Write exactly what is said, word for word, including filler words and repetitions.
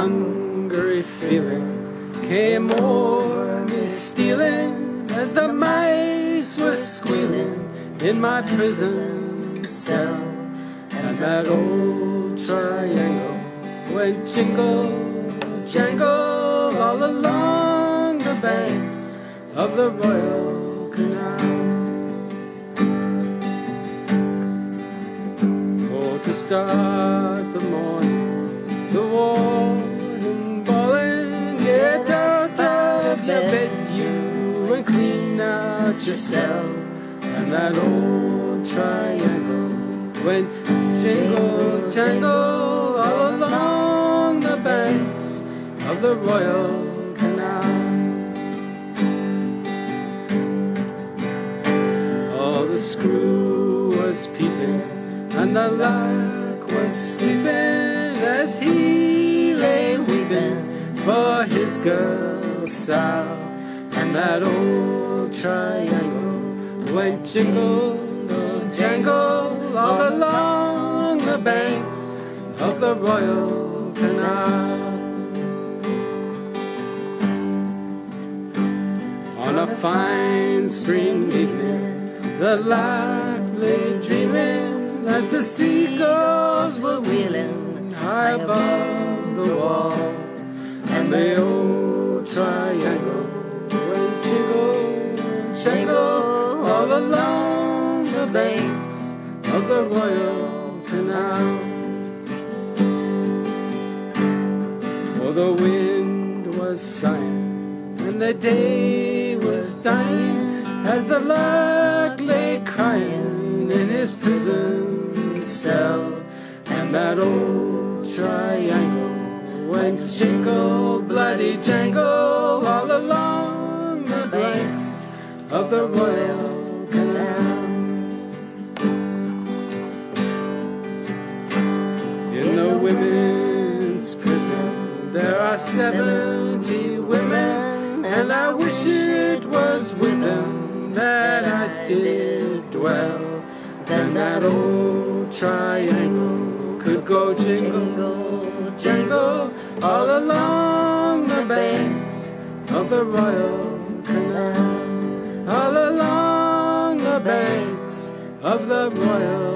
hungry feeling came o'er me stealing as the mice were squealing in my prison cell, and that old triangle went jingle, jangle all along the banks of the Royal Canal. Oh, to start the morning, the warden bawling, get out of your bed, you, and clean out yourself. And that old triangle went jingle, jangle all along the banks of the Royal Canal. Oh, the screw was peeping and the lark was sleeping as he lay weeping for his girl Sal. And that old triangle went jingle, jangle all along the banks of the Royal Canal. On a fine spring evening, the lark lay dreaming as the seagulls were wheeling high above the wall, and the old triangle went jingle, jangle all along the banks of the Royal Canal. Oh, the wind was sighing and the day was dying as the lark lay crying in his prison cell, and that old triangle went jingle, bloody jangle all along the banks of the Royal Canal. In the women's prison there are seventy women, and I wish it was with them that I did dwell. Then that old triangle could go jingle, jangle all along the banks of the Royal Canal, all along the banks of the Royal